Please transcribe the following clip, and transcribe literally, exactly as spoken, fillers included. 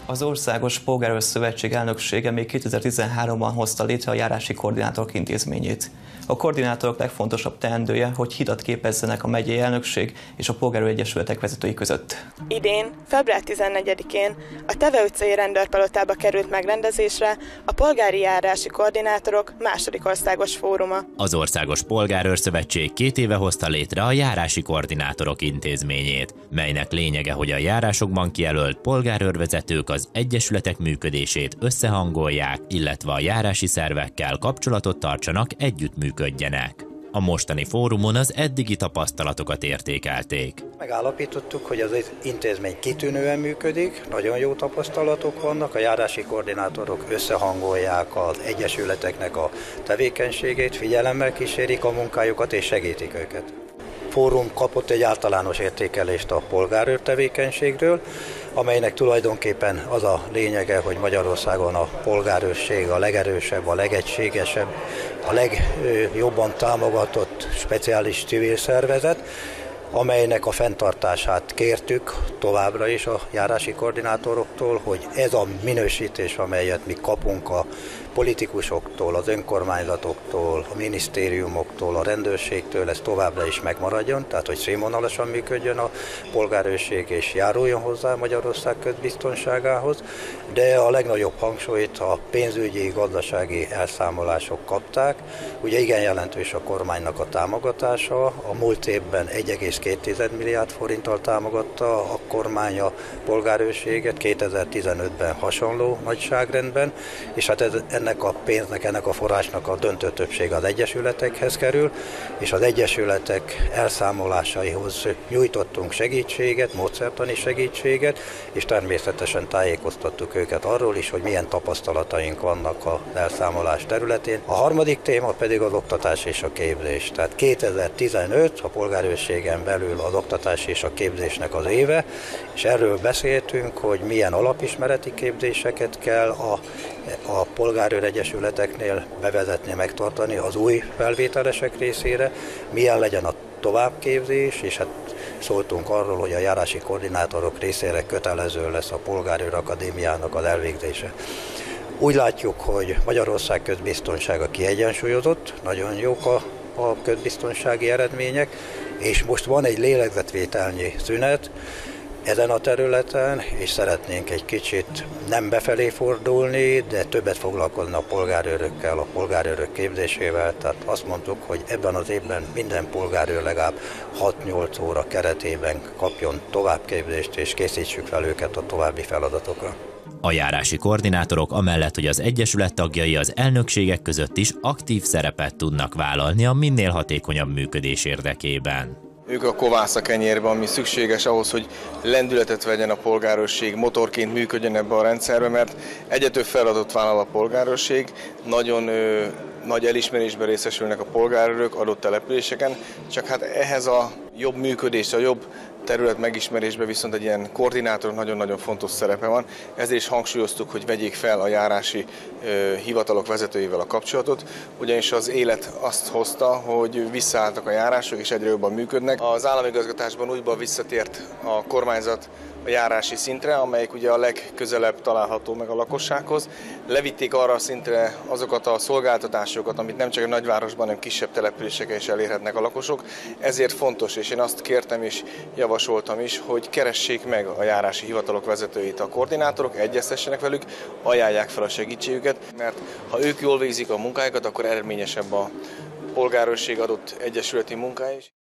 Az Országos Polgárőr Szövetség elnöksége még kétezer-tizenháromban hozta létre a járási koordinátorok intézményét. A koordinátorok legfontosabb teendője, hogy hidat képezzenek a megyei elnökség és a polgárőr egyesületek vezetői között. Idén, február tizennegyedikén a Teve utcai rendőrpalotába került megrendezésre a polgári járási koordinátorok második országos fóruma. Az Országos Polgárőr Szövetség két éve hozta létre a járási koordinátorok intézményét, melynek lényege, hogy a járásokban kijelölt polgárőrvezetők az egyesületek működését összehangolják, illetve a járási szervekkel kapcsolatot tartsanak, együttműködjenek. A mostani fórumon az eddigi tapasztalatokat értékelték. Megállapítottuk, hogy az intézmény kitűnően működik, nagyon jó tapasztalatok vannak, a járási koordinátorok összehangolják az egyesületeknek a tevékenységét, figyelemmel kísérik a munkájukat és segítik őket. A fórum kapott egy általános értékelést a polgárőr tevékenységről, amelynek tulajdonképpen az a lényege, hogy Magyarországon a polgárőrség a legerősebb, a legegységesebb, a legjobban támogatott speciális civil szervezet, amelynek a fenntartását kértük továbbra is a járási koordinátoroktól, hogy ez a minősítés, amelyet mi kapunk a politikusoktól, az önkormányzatoktól, a minisztériumoktól, a rendőrségtől, ez továbbra is megmaradjon, tehát hogy színvonalasan működjön a polgárőrség és járuljon hozzá Magyarország közbiztonságához, de a legnagyobb hangsúlyt a pénzügyi, gazdasági elszámolások kapták. Ugye igen jelentős a kormánynak a támogatása, a múlt évben egy egész két milliárd forinttal támogatta a kormány a polgárőrséget, kétezer-tizenötben hasonló nagyságrendben, és hát ez, ennek a pénznek, ennek a forrásnak a döntő többsége az egyesületekhez kerül, és az egyesületek elszámolásaihoz nyújtottunk segítséget, módszertani segítséget, és természetesen tájékoztattuk őket arról is, hogy milyen tapasztalataink vannak az elszámolás területén. A harmadik téma pedig az oktatás és a képzés. Tehát kétezer-tizenöt a polgárőrségen belül az oktatás és a képzésnek az éve, és erről beszéltünk, hogy milyen alapismereti képzéseket kell a, a polgárőr egyesületeknél bevezetni, megtartani az új felvételesek részére, milyen legyen a továbbképzés, és hát szóltunk arról, hogy a járási koordinátorok részére kötelező lesz a polgárőr akadémiának az elvégzése. Úgy látjuk, hogy Magyarország közbiztonsága kiegyensúlyozott, nagyon jók a, a közbiztonsági eredmények, és most van egy lélegzetvételnyi szünet ezen a területen, és szeretnénk egy kicsit nem befelé fordulni, de többet foglalkozni a polgárőrökkel, a polgárőrök képzésével. Tehát azt mondtuk, hogy ebben az évben minden polgárőr legalább hat-nyolc óra keretében kapjon továbbképzést, és készítsük fel őket a további feladatokra. A járási koordinátorok amellett, hogy az egyesület tagjai az elnökségek között is aktív szerepet tudnak vállalni a minél hatékonyabb működés érdekében. Ők a kovász a kenyérben, ami szükséges ahhoz, hogy lendületet vegyen a polgárőrség, motorként működjön ebbe a rendszerbe, mert egyre több feladatot vállal a polgárőrség, nagyon ö, nagy elismerésben részesülnek a polgárőrök adott településeken, csak hát ehhez a jobb működés, a jobb terület megismerésbe viszont egy ilyen koordinátor nagyon-nagyon fontos szerepe van. Ezért is hangsúlyoztuk, hogy vegyék fel a járási ö, hivatalok vezetőivel a kapcsolatot, ugyanis az élet azt hozta, hogy visszaálltak a járások és egyre jobban működnek. Az államigazgatásban újból visszatért a kormányzat a járási szintre, amelyik ugye a legközelebb található meg a lakossághoz. Levitték arra a szintre azokat a szolgáltatásokat, amit nem csak a nagyvárosban, hanem kisebb településeken is elérhetnek a lakosok. Ezért fontos, és én azt kértem és javasoltam is, hogy keressék meg a járási hivatalok vezetőit a koordinátorok, egyeztessenek velük, ajánlják fel a segítségüket, mert ha ők jól végzik a munkájukat, akkor eredményesebb a polgárőrség adott egyesületi munkája is.